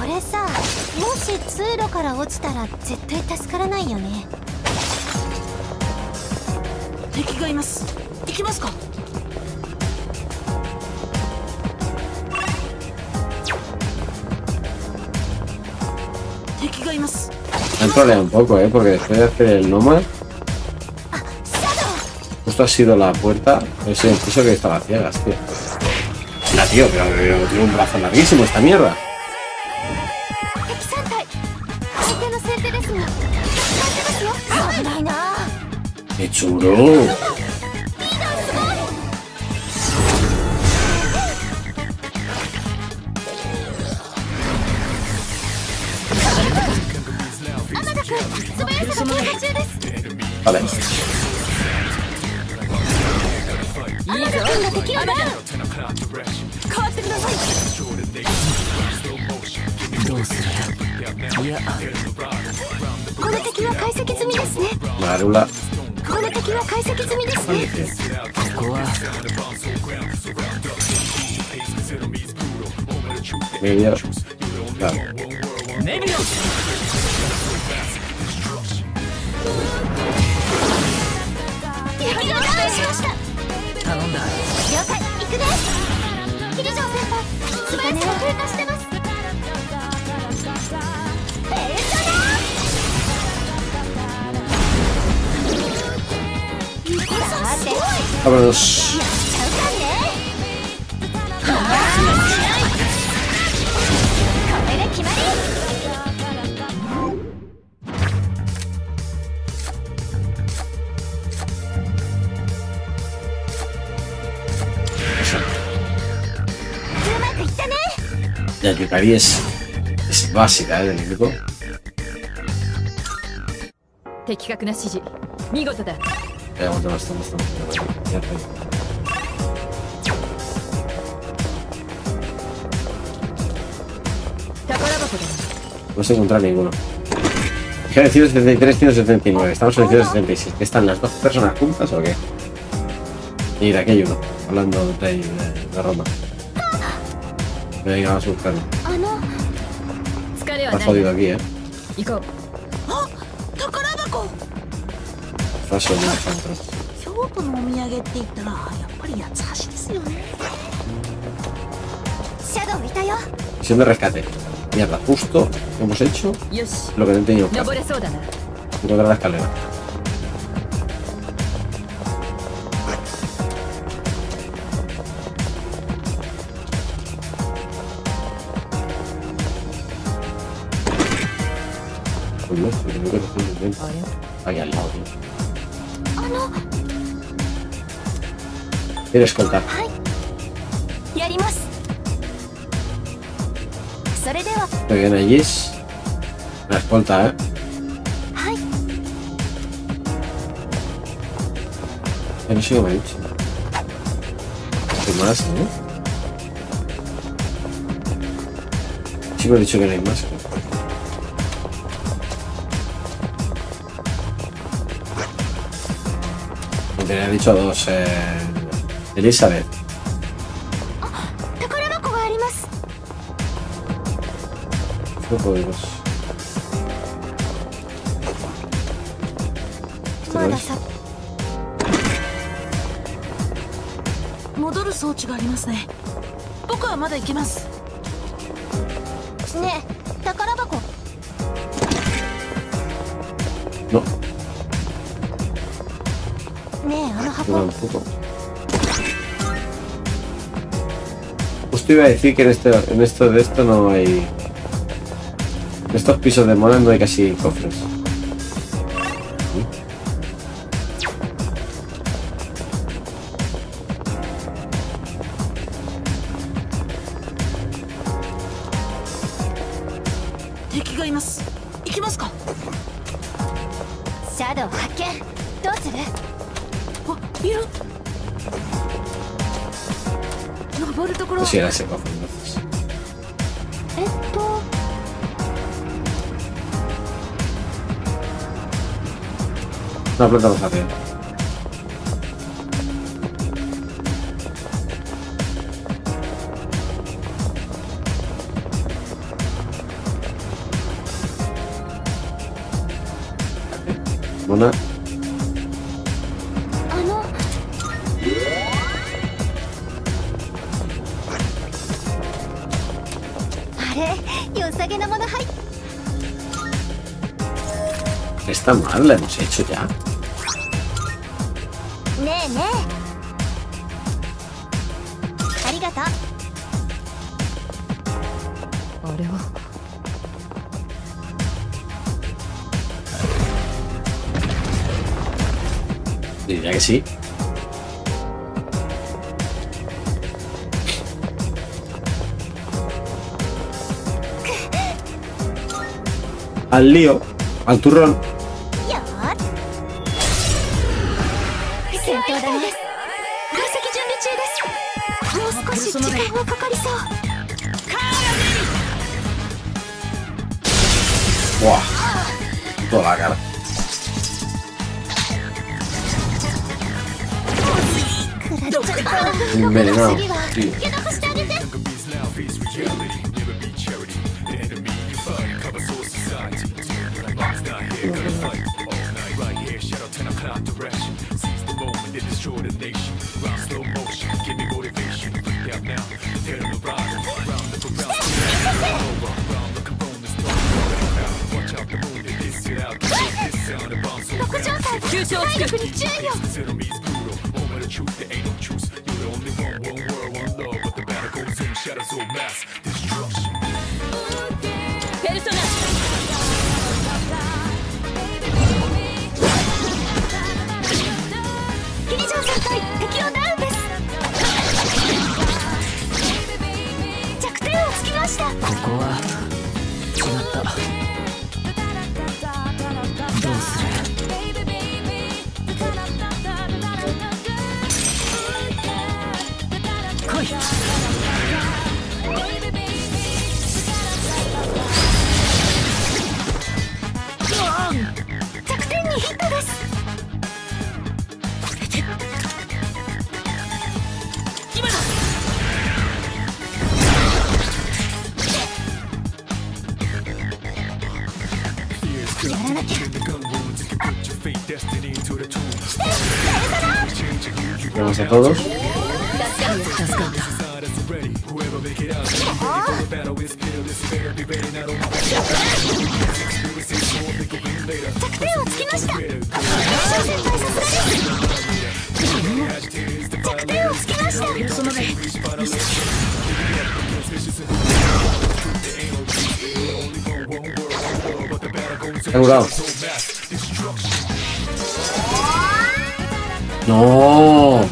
これさ、もし通路から落ちたら絶対助からないよね。 敵がいます。行きますか。敵がいます。 Me han troleado un poco, porque después de hacer el Nomad, justo ha sido la puerta, ese piso que estaba ciegas, tío. La tío, pero tiene un brazo larguísimo esta mierda. 敵3体。相手の先手ですが、使ってますよ。危ないな。 ¡Qué chulo! Vale. どうする？いや、 この敵は解析済みですね。 Marula. この敵は解析済みですね。 ここは Medio. Claro. ネビオ敵がダウンしました。 頼んだ。 了解、行くね。キリジョー先輩、素早く風化してます。ペルソナ。さて、 Vámonos. やっちゃうかね。これで決まり。 うまくいったね。 Ya, Yukari es básica, del equipo. 的確な指示、見事だ。 Ya, aguanta bastante. Ya está. No se encuentra ninguno. Fíjate, 173, 179. Estamos en 176. ¿Qué están las dos personas juntas o qué? Mira, aquí hay uno. Hablando de Roma. Venga, vamos a buscarlo. 疲れは Está ない。 jodido aquí, 行こう。 あ、宝箱。 Está solo dentro. 京都のお土産って言ったらやっぱり八つ橋ですよね。 シャドウいたよ。 Misión de rescate. Mierda, justo hemos hecho よし、 lo que no he tenido que 登 hacer. れそうだな。 Encontrar la escalera. Uy, no, si tengo que hacer un intento. Ahí al lado, tío. Quiero escoltar. やります。それでは、 Muy bien, allí es la escolta, ¿eh? はい。 No sé cómo me he dicho. ¿Qué más, no? Sí me he dicho que no hay más. Me tenía dicho dos, Elizabeth. 宝箱があります。 No podemos. まださ、 戻る装置がありますね。僕はまだ行けます。 ねえ、宝箱。 No, ねえ、あの箱。 tampoco. Justo iba a decir que en esto no hay. En estos pisos de moda no hay casi cofres. ¿敵がいます。行きますか。 シャドウ発見。どうする？ あ、いる。登るところ。 No sé si era ese cofre entonces. Una planta más arriba. Una. Está mal, la hemos hecho ya. Diría que sí. Al lío, al turrón. Buah, toda la cara. Envenenado, tío. Vamos a todos. Asegurado. No.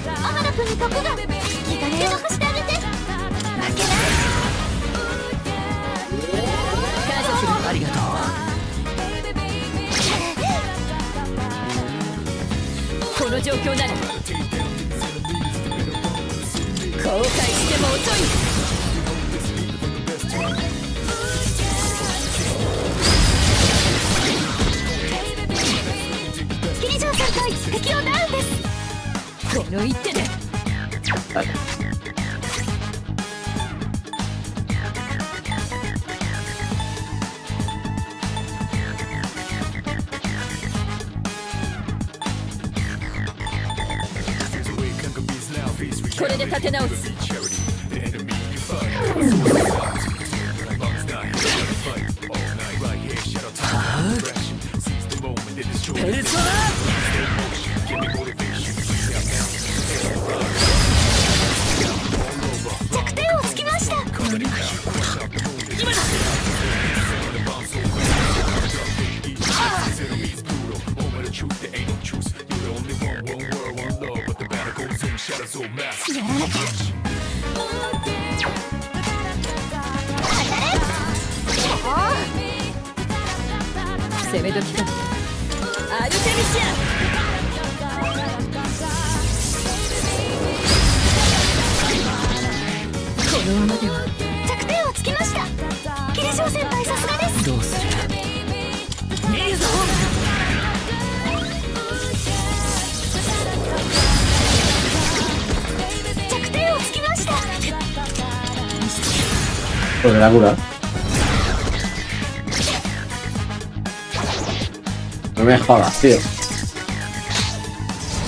Pues me la cura. No me jodas, tío.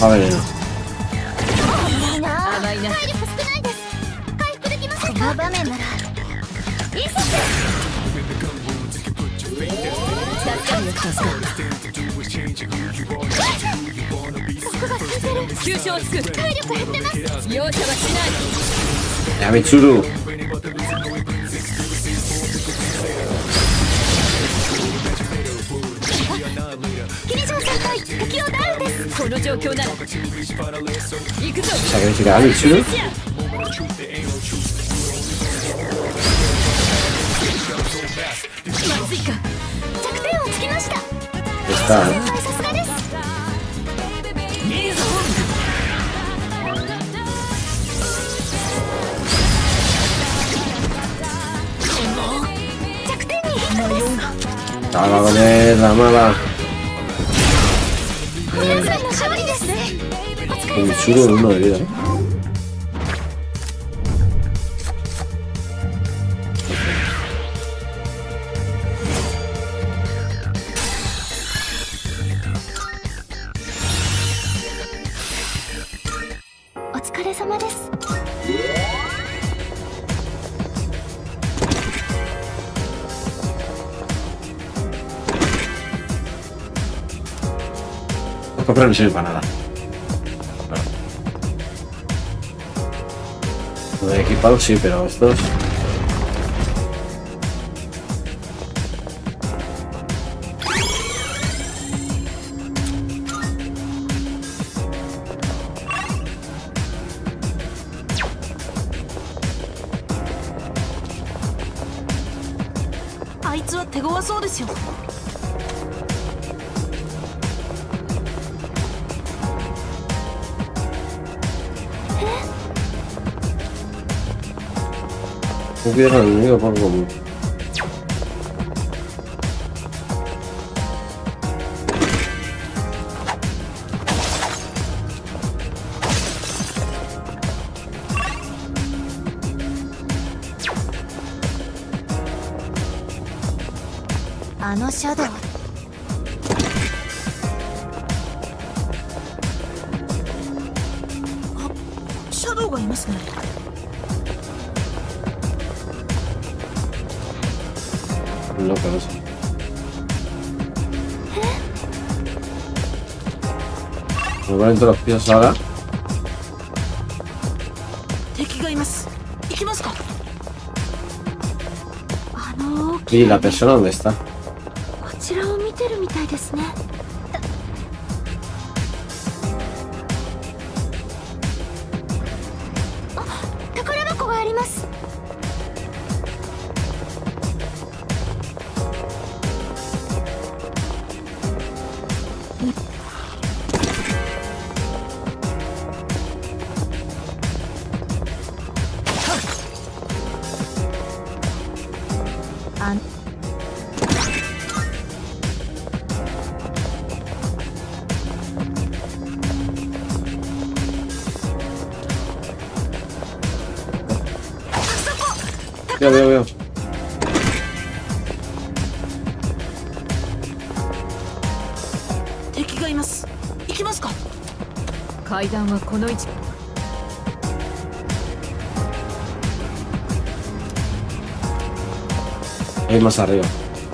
A ver, no. いいなぁ。 甘いな。 体力少ないです。回復できますか？この場面ならいいさ。 助かるよ助かる。 僕が効いてる。 急所をつく。 体力減ってます。 容赦はしない。 Ya, Mitsuru. キリジョン先輩、敵をダウンです。 この状況なら行くぞ。 Sacrificar a Mitsuru. まずいか。 弱点をつきました。 Está, ¿eh? さすがです。弱点にヒットです。 Caga con él, la mala. 皆さんの勝利ですね。お疲れ様でし Mitsuru en 1 de vida, ¿eh? た。お疲れ様です。 Los cofres no sirven para nada. Lo de equipado sí, pero estos. あいつは手強そうですよ。 No cuidas al enemigo por común. Shadow。 シャドウがいますね。 No, pero sí. Me ponen todos los pisos ahora. 敵がいます。行きますか。 Y la persona, ¿dónde está? こちらを見てるみたいですね。宝箱があります。 Veo. 敵がいます。行きますか。 階段はこの位置。 Hay más arriba.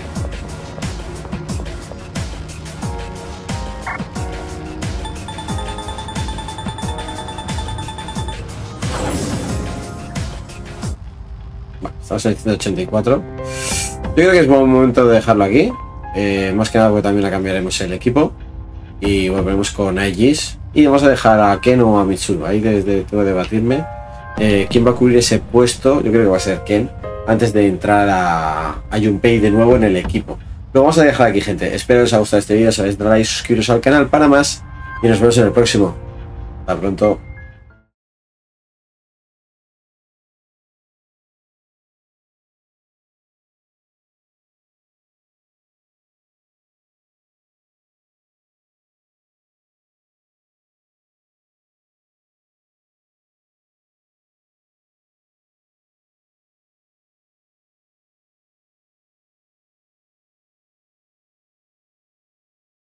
Estamos en el 184. Yo creo que es buen momento de dejarlo aquí. Más que nada porque también la cambiaremos el equipo. Y volveremos con Aegis. Y vamos a dejar a Ken o a Mitsuru. Ahí tengo que debatirme. ¿Quién va a cubrir ese puesto? Yo creo que va a ser Ken. Antes de entrar a Junpei de nuevo en el equipo. Lo vamos a dejar aquí, gente. Espero que os haya gustado este vídeo. Sabéis, darle like, suscribiros al canal para más. Y nos vemos en el próximo. Hasta pronto.